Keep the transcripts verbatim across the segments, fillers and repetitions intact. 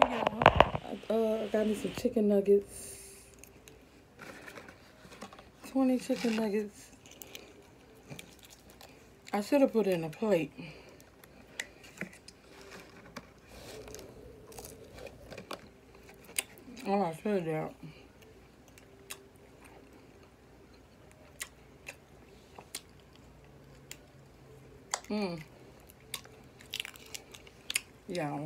y'all. I uh, got me some chicken nuggets. twenty chicken nuggets. I should have put it in a plate. Oh, I should have. Mmm. Yeah.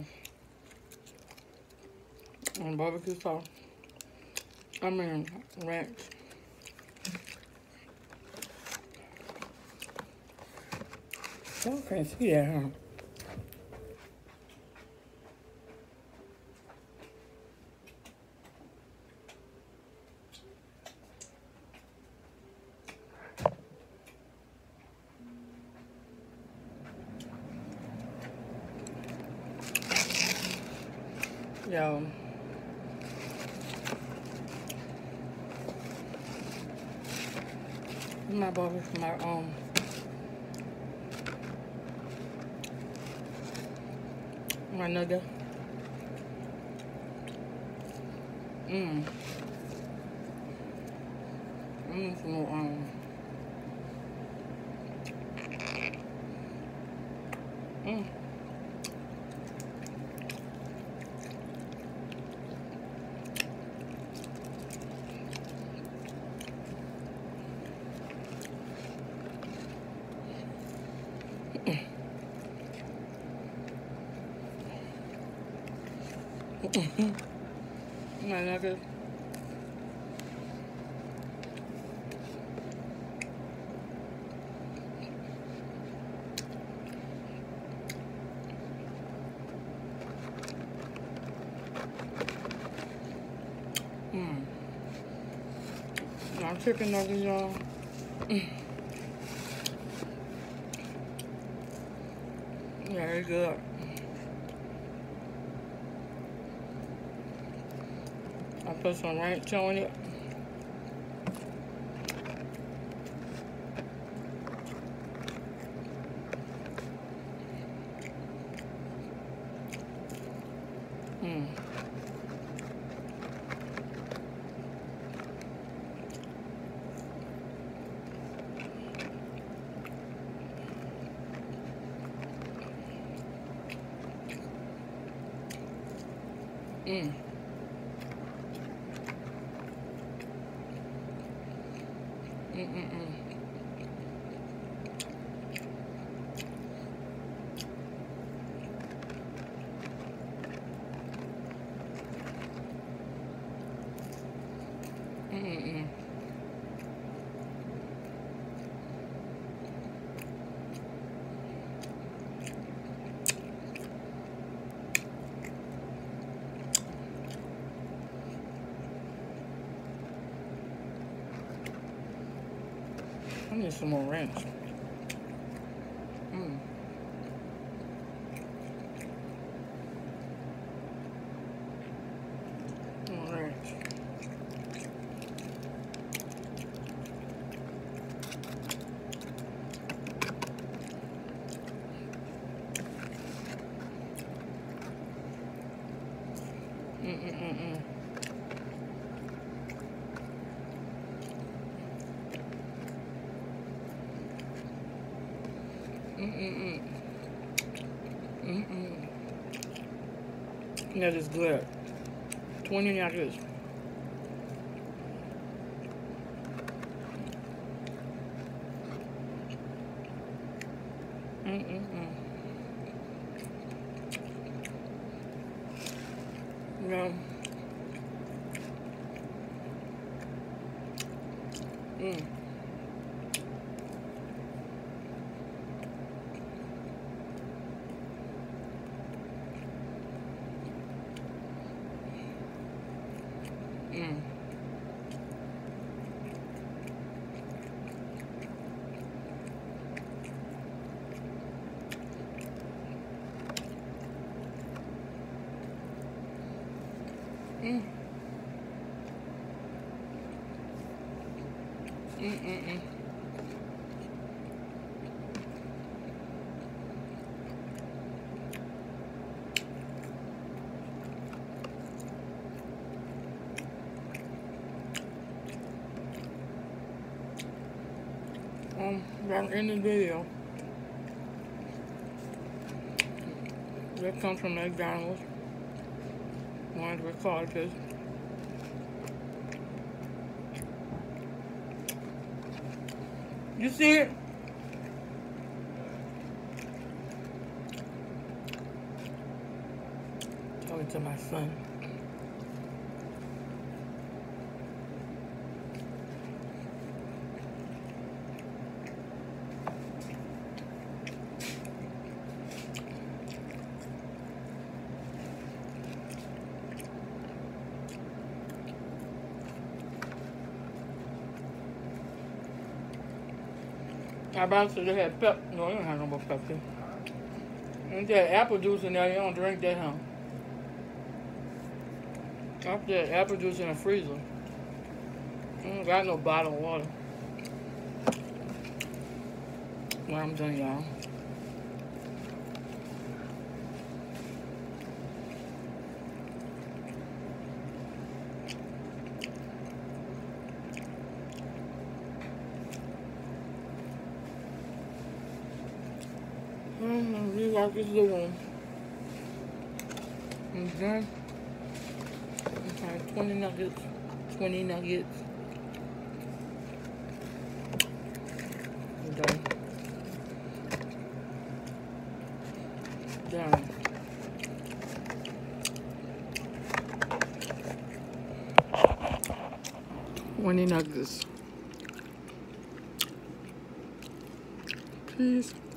And barbecue sauce. I mean, ranch. Y'all can't see that, huh? Yo. My barbecue, my, um, my nugget. Mmm. Mmm, some more, um, mmm. My nugget. Mmm. My chicken nuggets, y'all. Mm. Very good. I put some ranch on it. Mmm. Mmm. Mm-mm-mm. Mm-mm-mm. I need some more ranch. Mmm. More ranch. Mm-mm-mm-mm. Mm-mm-mm. Mm-mm. That is good. twenty nuggets. Mm-mm-mm. Yeah. Mm. Mm. Mm. Mm-mm-mm. I'm in the video. That comes from McDonald's. Ones with carcass. You see it? Tell it to my son. I about to say they had pep. No, they don't have no more Pepsi. And they had apple juice in there. You don't drink that, huh? After that, apple juice in the freezer. I don't got no bottled water. Well, I'm done, y'all. Mm, I really like this little one. And then, okay, twenty nuggets. twenty nuggets. Okay. Done. twenty nuggets. Peace.